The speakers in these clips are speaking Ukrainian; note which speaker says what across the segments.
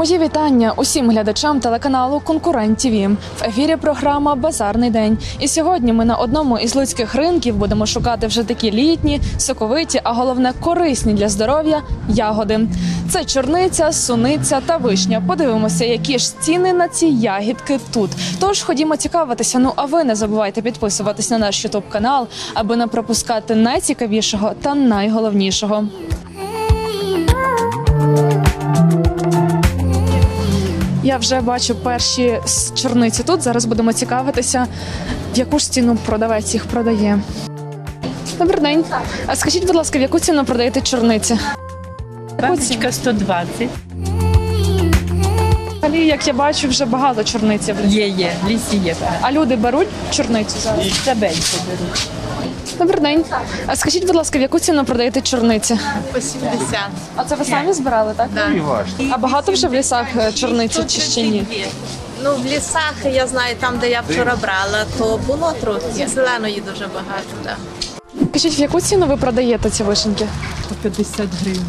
Speaker 1: Мої вітання усім глядачам телеканалу «Конкурент ТВ». В ефірі програма «Базарний день». І сьогодні ми на одному із луцьких ринків будемо шукати вже такі літні, соковиті, а головне корисні для здоров'я ягоди. Це чорниця, суниця та вишня. Подивимося, які ж ціни на ці ягідки тут. Тож ходімо цікавитися. Ну а ви не забувайте підписуватись на наш ютуб-канал, аби не пропускати найцікавішого та найголовнішого. Я вже бачу перші чорниці тут. Зараз будемо цікавитися, в яку ж ціну продавець їх продає. Добрий день. А скажіть, будь ласка, в яку ціну продаєте чорниці?
Speaker 2: Баночка 120.
Speaker 1: Взагалі, як я бачу, вже багато чорниці в лісі.
Speaker 2: Є, в лісі є.
Speaker 1: А люди беруть чорницю зараз?
Speaker 2: Табельку беруть.
Speaker 1: Добрий день. А скажіть, будь ласка, в яку ціну продаєте чорниці?
Speaker 3: По 70.
Speaker 1: А це ви самі збирали, так?
Speaker 3: Да.
Speaker 1: А багато вже в лісах чорниці чи ще ні?
Speaker 3: Ну, в лісах, я знаю, там, де я вчора брала, то було трохи. Зеленої дуже багато, так.
Speaker 1: Скажіть, в яку ціну ви продаєте ці вишеньки?
Speaker 2: По 50 гривень.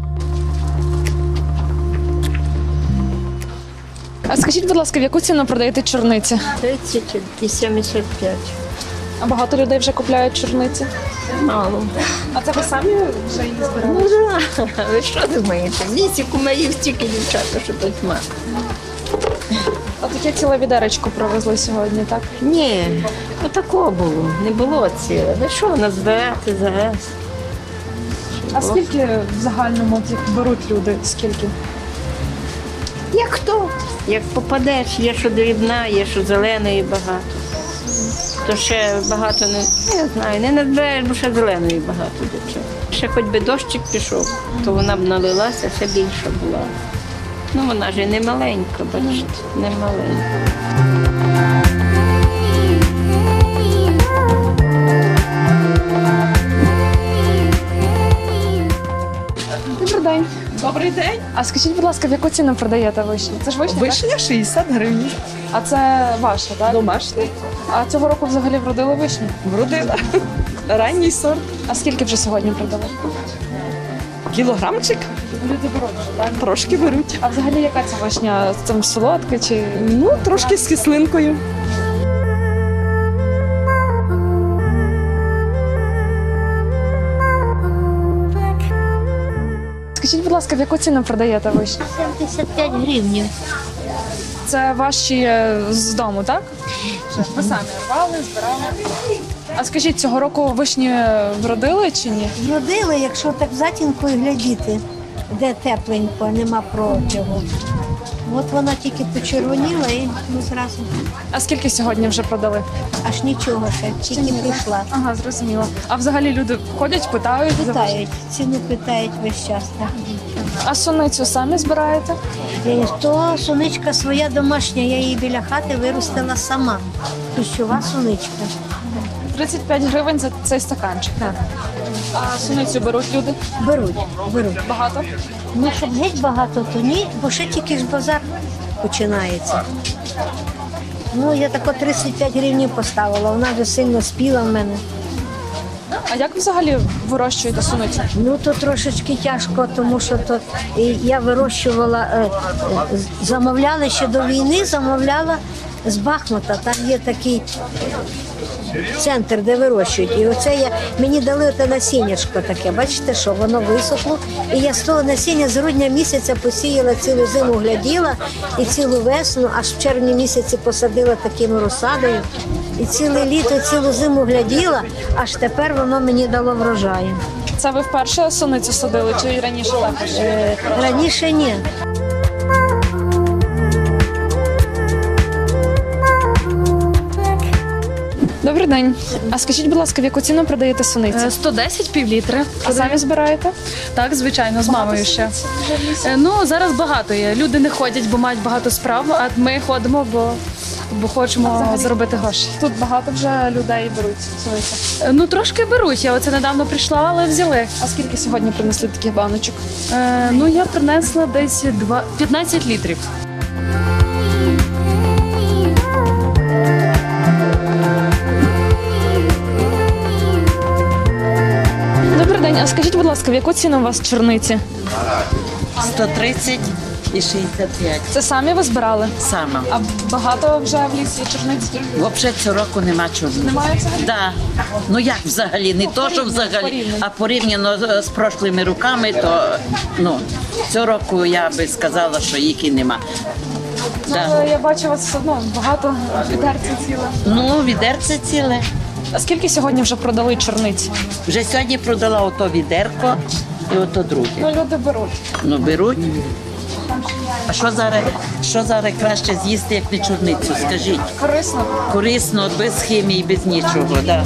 Speaker 1: А скажіть, будь ласка, в яку ціну продаєте чорниці?
Speaker 4: 30 і 75.
Speaker 1: А багато людей вже купляють чорниці?
Speaker 4: Мало.
Speaker 1: А це ви самі вже її збирали?
Speaker 4: Ну да. Ви що думаєте? В лісі кумаїв стільки дівчата, що тут ма.
Speaker 1: А таке ціле відеречко привезли сьогодні, так?
Speaker 4: Ні, отакого було. Не було ціле. Ви що, назбирати зараз?
Speaker 1: А скільки в загальному як беруть люди? Скільки?
Speaker 4: Як хто? Як попадеш, є що дрібна, є що зеленої багато. То ще багато не знаю, не назбираєш, бо ще зеленої багато дівчат. Ще хоч би дощик пішов, то вона б налилася, ще більша була. Ну вона ж і не маленька, бачите, не маленька.
Speaker 1: Добрий день.
Speaker 2: Добрий день.
Speaker 1: А скажіть, будь ласка, в яку ціну продаєте вишні? Це ж вишня, так?
Speaker 2: Вишня 60 гривень.
Speaker 1: А це ваша, так?
Speaker 2: Домашня.
Speaker 1: А цього року взагалі вродили вишні?
Speaker 2: Вродила. Ранній сорт.
Speaker 1: А скільки вже сьогодні продали?
Speaker 2: Кілограмчик.
Speaker 1: Люди беруть, так?
Speaker 2: Трошки беруть.
Speaker 1: А взагалі яка ця вишня? Там солодка чи...
Speaker 2: Ну, трошки з кислинкою.
Speaker 1: Скажіть, будь ласка, в яку ціну продаєте вишні?
Speaker 4: 75 гривень.
Speaker 1: Це ваші з дому, так? Ви самі рвали, збирали. А скажіть, цього року вишні вродили чи ні?
Speaker 5: Вродили, якщо так затінкою глядіти, де тепленько, нема протягу. От вона тільки почервоніла і зразу
Speaker 1: А скільки сьогодні вже продали?
Speaker 5: аж нічого ще, тільки прийшла.
Speaker 1: Ага, зрозуміло. А взагалі люди ходять, питають?
Speaker 5: Питають, ціну питають весь час. Так.
Speaker 1: А суницю самі збираєте?
Speaker 5: То суничка своя домашня, я її біля хати виростила сама. Кущова суничка.
Speaker 1: 35 гривень за цей стаканчик.
Speaker 5: Так.
Speaker 1: А суницю беруть люди?
Speaker 5: Беруть.
Speaker 1: Багато?
Speaker 5: Ну, щоб геть багато, то ні, бо ще тільки ж базар починається. Ну, я тако 35 гривень поставила, вона вже сильно спіла в мене.
Speaker 1: А як взагалі вирощуєте суницю?
Speaker 5: Ну, то трошечки тяжко, тому що то я вирощувала, замовляла ще до війни, замовляла з Бахмута. Там є такий центр, де вирощують. І оце мені дали оте насіннячко таке, бачите, що воно висохло. І я з того насіння з грудня місяця посіяла, цілу зиму гляділа і цілу весну, аж в червні місяці посадила такими розсадою. І ціле літо, цілу зиму гляділа, аж тепер воно мені дало врожаю.
Speaker 1: Це ви вперше суницю садили чи раніше також?
Speaker 5: Раніше ні.
Speaker 1: Добрий день. А скажіть, будь ласка, в яку ціну продаєте суницю?
Speaker 6: 110 півлітри.
Speaker 1: А самі збираєте?
Speaker 6: Так, звичайно, з мамою ще. Ну, зараз багато є. Люди не ходять, бо мають багато справ, а ми ходимо, бо хочемо заробити гроші.
Speaker 1: Тут багато вже людей беруть суницю.
Speaker 6: Ну, трошки беруть. Я оце недавно прийшла, але взяли.
Speaker 1: А скільки сьогодні принесли таких баночок?
Speaker 6: Ну, я принесла десь 15 літрів.
Speaker 1: Добрий день. А скажіть, будь ласка, в яку ціну у вас чорниці?
Speaker 7: 130, і 65.
Speaker 1: Це самі ви збирали?
Speaker 7: Сама.
Speaker 1: А багато вже в лісі чорниць?
Speaker 7: Взагалі цього року нема чорниць.
Speaker 1: Немає взагалі?
Speaker 7: Да. Ну як взагалі? Не то, що взагалі, а порівняно з прошлими роками, то цього року я би сказала, що їх і нема. Да.
Speaker 1: Я бачу, у вас все одно багато відерця ціле.
Speaker 7: Ну, відерце ціле.
Speaker 1: А скільки сьогодні вже продали чорниць?
Speaker 7: Вже сьогодні продала ото відерко і ото друге.
Speaker 1: Ну, люди беруть.
Speaker 7: Ну, беруть. А що зараз краще з'їсти, як не чорницю? Скажіть.
Speaker 1: Корисно.
Speaker 7: Корисно, без хімії, без нічого. Да.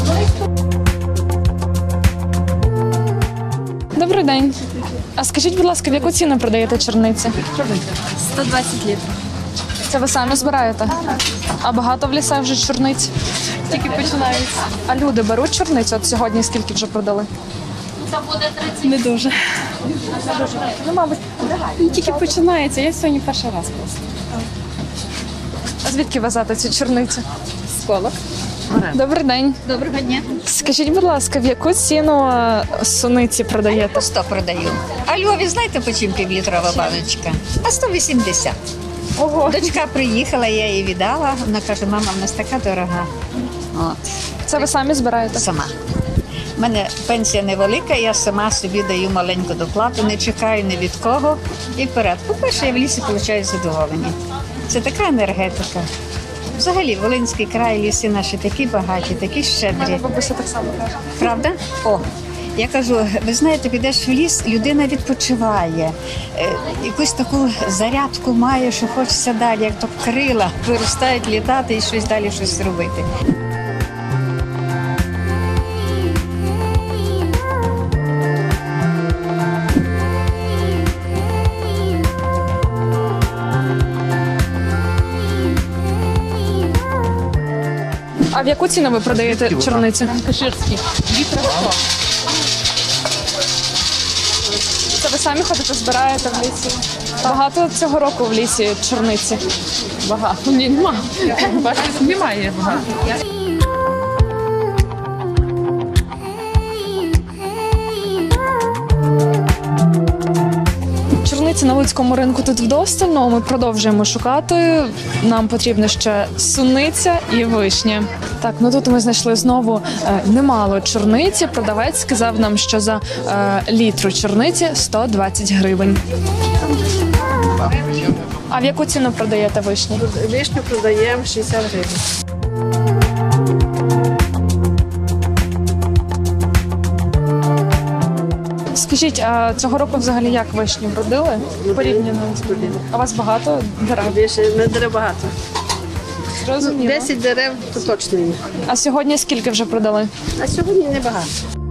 Speaker 1: Добрий день. А скажіть, будь ласка, в яку ціну продаєте чорниці?
Speaker 2: 120 літрів.
Speaker 1: Це ви самі збираєте? А багато в лісах вже чорниць?
Speaker 2: Тільки починається.
Speaker 1: А люди беруть чорницю? От сьогодні скільки вже продали?
Speaker 2: Не дуже.
Speaker 1: Ну, мабуть.
Speaker 2: Тільки починається. Я сьогодні перший раз просто.
Speaker 1: А звідки везете цю чорницю?
Speaker 2: З колок.
Speaker 1: Добрий день.
Speaker 5: Доброго дня.
Speaker 1: Скажіть, будь ласка, в яку ціну суниці продаєте?
Speaker 8: 100 продаю. А Львові знаєте, по чим півлітрова баночка? А 180.
Speaker 1: Ого.
Speaker 8: Дочка приїхала, я їй віддала. Вона каже, мама, в нас така дорога. От,
Speaker 1: Це ви самі збираєте?
Speaker 8: сама. У мене пенсія невелика, я сама собі даю маленьку доплату, не чекаю ні від кого і вперед. По-перше, я в лісі отримую задоволення. Це така енергетика. Взагалі, Волинський край, ліси наші такі багаті, такі щедрі.
Speaker 1: Бабуся так само каже.
Speaker 8: Правда? О, я кажу, ви знаєте, підеш в ліс, людина відпочиває, якусь таку зарядку має, що хочеться далі, як то крила, виростають літати і щось далі щось робити.
Speaker 1: А в яку ціну ви продаєте чорниці? Це ви самі ходите, збираєте в лісі? Багато цього року в лісі чорниці?
Speaker 2: Багато. Ні, нема. Бачите, немає багато.
Speaker 1: Чорниці на Луцькому ринку тут вдосталь, але ми продовжуємо шукати. Нам потрібна ще суниця і вишня. Так, ну тут ми знайшли знову немало чорниці. Продавець сказав нам, що за літру чорниці 120 гривень. А в яку ціну продаєте вишні?
Speaker 2: Вишню продаємо 60 гривень.
Speaker 1: Скажіть, а цього року взагалі як вишні вродили? Порівняно з тобі. А у вас багато дерев?
Speaker 2: Більше не дерев багато.
Speaker 1: Зрозуміло.
Speaker 2: 10 дерев то точно є.
Speaker 1: А сьогодні скільки вже продали?
Speaker 2: А сьогодні не багато.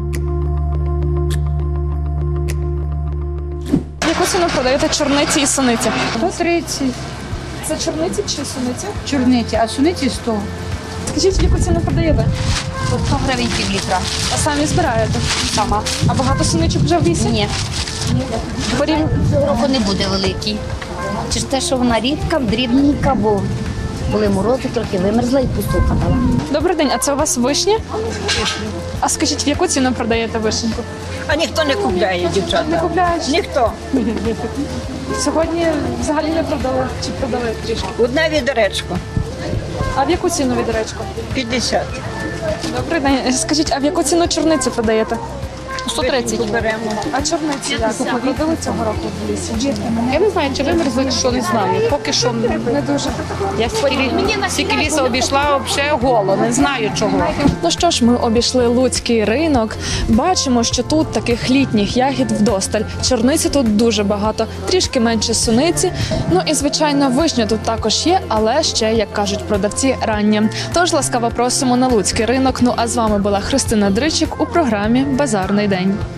Speaker 1: В яку ціну продаєте чорниці і суниці?
Speaker 9: 130
Speaker 1: Це чорниці чи суниці?
Speaker 9: чорниці, а суниці 100.
Speaker 1: Скажіть, в яку ціну продаєте?
Speaker 9: 100 гривень півлітра.
Speaker 1: А самі збираєте?
Speaker 9: Сама.
Speaker 1: А багато суничок вже в лісі?
Speaker 9: Ні. Цього року не буде великий. Через те, що вона рідка, дрібненька, бо були морози, трохи вимерзла і пустуха дала.
Speaker 1: Добрий день, а це у вас вишня? А скажіть, в яку ціну продаєте вишеньку?
Speaker 10: А ніхто не купляє, дівчата.
Speaker 1: Не купляєш?
Speaker 10: Ніхто.
Speaker 1: Сьогодні взагалі не продали чи продали трішки?
Speaker 10: Одне відеречко.
Speaker 1: А в яку ціну відеречко?
Speaker 10: 50.
Speaker 1: Добрий день. Скажіть, а в яку ціну чорниці продаєте?
Speaker 10: 130. Беремо.
Speaker 1: А чорниці як? Продали цього року в лісі?
Speaker 2: Я не знаю, чи вимерзли, чи що, не знаю. Поки що
Speaker 1: Не дуже.
Speaker 2: я стільки лісу обійшла, взагалі голо, не знаю чого.
Speaker 1: Ну що ж, ми обійшли Луцький ринок. Бачимо, що тут таких літніх ягід вдосталь. Чорниці тут дуже багато, трішки менше суниці. Ну і звичайно, вишня тут також є, але ще, як кажуть продавці, рання. Тож ласкаво просимо на Луцький ринок. Ну а з вами була Христина Дричик у програмі Базарний день.